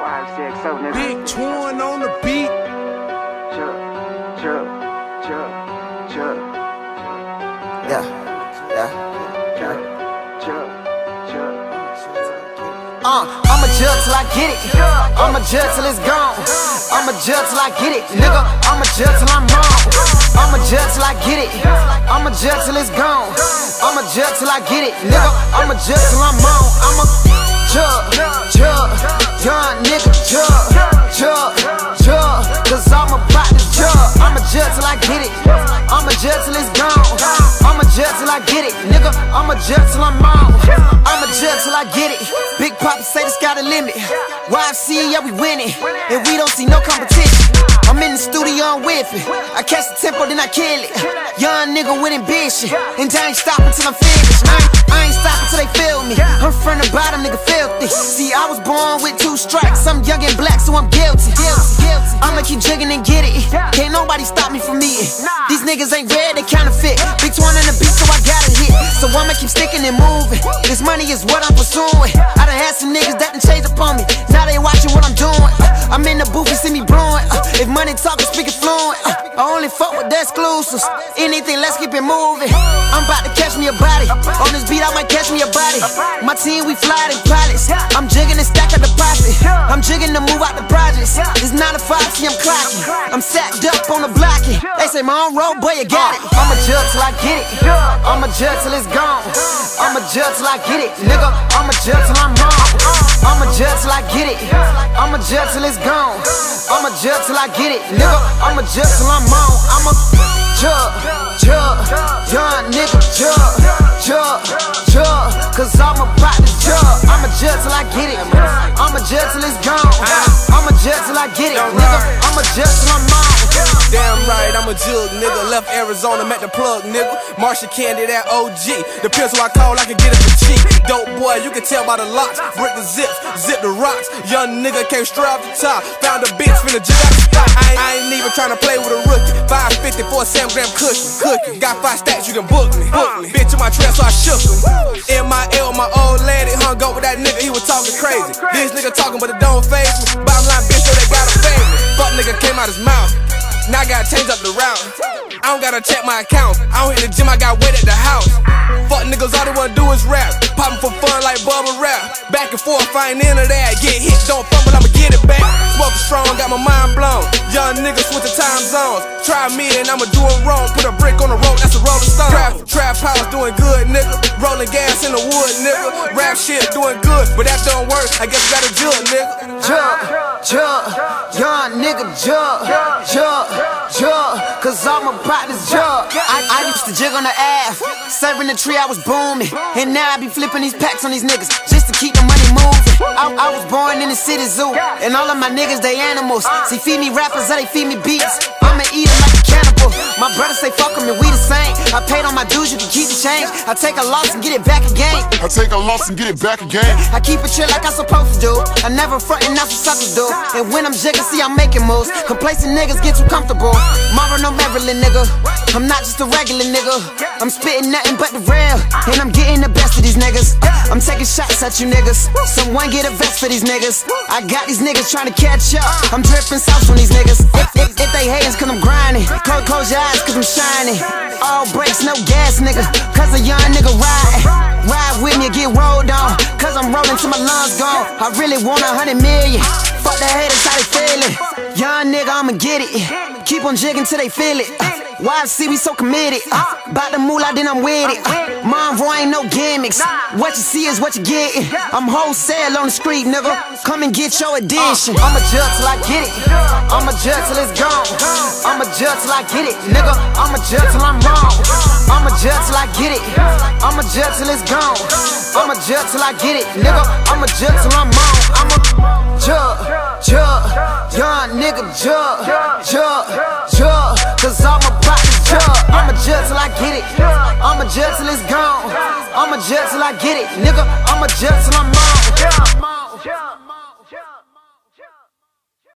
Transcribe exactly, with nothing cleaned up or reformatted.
Big Twin on the beat. Yeah, yeah, yeah. Uh, I'ma judge till I get it. I'ma judge till it's gone. I'ma judge till I get it, nigga. I'ma judge till I'm wrong. I'ma judge till I get it. I'ma judge till it's gone. I'ma judge till I get it, nigga. I'ma judge till I'm wrong. I'ma judge, judge, young nigga, judge, judge, judge. Cause I'm about to judge. I'ma judge till I get it. I'ma judge till it's gone. I'ma judge till I get it, nigga. I'ma judge till I'm wrong. I'ma judge till I get it. Big Papa say the sky the limit. Y F C, yeah, we winning, and we don't see no competition. I'm in the studio, I'm whipping. I catch the tempo, then I kill it. Young nigga with ambition, and I ain't stopping till I'm finished. I ain't, I ain't stopping till they feel me. I'm from the bottom, nigga, filthy. See, I was born with two strikes. I'm young and black, so I'm guilty. I'ma keep jigging and get it. Can't nobody stop me from eating. These niggas ain't red, they counterfeit. Big Twin on the beat, so I gotta hit. So I'ma keep sticking and moving. This money is what I'm pursuing. I done had some niggas that done changed up on me. Now they watching what I'm doing. uh, I'm in the booth, you see me brewing. uh, If money talking, speaking fluent. uh, I only fuck with the exclusives. Anything, let's keep it moving. I'm about to catch me a body. On this beat, I might catch me a body. My team, we fly in pilots. I'm jigging and stack up the profit. I'm jigging to move out the projects. It's nine to five, see I'm clocking. I'm sacked up on the blocking. They say, my own road, boy, you got it. I'ma judge till I get it. I'ma judge till it's gone. I'ma judge till I get it, nigga. I'ma judge till I'm wrong. I'ma judge till I get it. I'ma judge till it's gone. I'ma judge till I get it, nigga. I'ma judge till I'm on. I'ma judge, judge, young nigga, judge, judge, judge. Cause I'm about to judge. I'ma judge till I get it. I'ma judge till it's gone. I'ma judge till I get it, nigga. I'ma judge till I'm on. Damn right, I'm a jug, nigga. Left Arizona, met the plug, nigga. Marshall Candy, that O G. The pistol I call, I can get it for cheap. Dope boy, you can tell by the locks. Brick the zips, zip the rocks. Young nigga came straight off the top. Found a bitch, finna jig out the spot. I ain't, I ain't even tryna play with a rookie. five fifty for a seven gram cookie. Cookie. Got five stacks, you can book me. Book me. Bitch in my trail, so I shook him. In my L, my old lady hung up with that nigga, he was talking crazy. This nigga talking, but it don't faze me. Bottom line, bitch, so they gotta fade me. Fuck nigga came out his mouth. Now I gotta change up the route. I don't gotta check my account. I don't hit the gym, I got wet at the house. Fuck niggas, all they wanna do is rap. Poppin' for fun like Bubba Rap. Back and forth, I ain't into that. Get hit, don't fumble, I'ma get it back. Smoking strong, got my mind blown. Young niggas switch the time zones. Try me and I'ma do it wrong. Put a brick on the road, that's a rolling stone. Trap, trap house doing good, nigga. Rolling gas in the wood, nigga. Rap shit doing good, but that don't work. I guess I gotta jug, nigga. Jug, jug, young nigga, jug, jug, jug. Cause I'm about to jug. I, I used to jig on the ass, serving the tree, I was booming. And now I be flipping these packs on these niggas just to keep the money moving. I, I was born in the city zoo, and all of my niggas, they animals. See, feed me rappers or they feed me beats. I'ma eat it like a cannibal. My brother say fuck 'em and we the same. I paid on my dues, you can keep the change. I take a loss and get it back again. I take a loss and get it back again. I keep it chill like I'm supposed to do. I never frontin', that's what suckers do. And when I'm jigging, see I'm making moves. Complacent niggas get too comfortable. Marvin, no Maryland, nigga. I'm not just a regular nigga. I'm spitting nothing but the real, and I'm getting the best of these niggas. I'm taking shots at you niggas. Someone get a vest for these niggas. I got these niggas trying to catch up. I'm dripping sauce from these niggas. If, if, if they hatin', cause I'm grinding. Close, close your eyes, cause I'm shining. All brakes, no gas, nigga. Cause a young nigga ride. Ride with me, get rolled on. Cause I'm rolling till my lungs gone. I really want a hundred million. Fuck the haters, how they feelin'. Young nigga, I'ma get it. Keep on jigging till they feel it. uh, Y F C, we so committed. uh, Bout the moolah, then I'm with it. uh, Monroe ain't no gimmicks. What you see is what you gettin'. I'm wholesale on the street, nigga. Come and get your edition. uh, I'ma judge till I get it. I'ma judge till it's gone. I'ma judge till I get it, nigga. I'ma judge till I'm wrong. I'ma judge till I get it. I'ma judge till it's gone. I'ma judge till I get it, nigga. I'ma judge till I'm on. I'ma judge, judge, young nigga, judge, judge, judge. Cause I'm about to judge. I'ma judge till I get it. I'ma judge till it's gone. I'ma judge till I get it, nigga. I'ma judge till I'm on.